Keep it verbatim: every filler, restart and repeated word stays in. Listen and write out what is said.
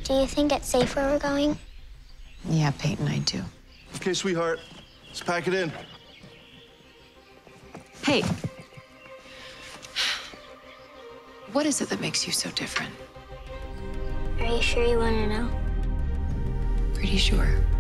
Do you think it's safe where we're going? Yeah, Peyton, I do. Okay, sweetheart, let's pack it in. Hey. What is it that makes you so different? Are you sure you want to know? Pretty sure.